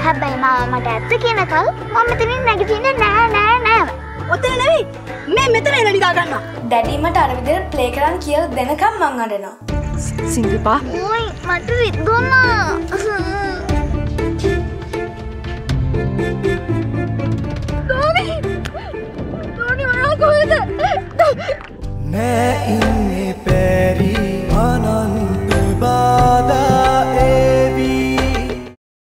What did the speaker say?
හැබැයි මාව මට ඇත්ත කියනකල් මම මෙතනින් නැගිටින්නේ නෑ. ඔතන නෙවෙයි. මේ මෙතන එන නිදා ගන්නවා. ඩැඩි මට අර විදිහට ප්ලේ කරන්න කියලා දෙනකම් මං අඬනවා. සිංදුපා. ඔයි මට රිදුනා. නෑ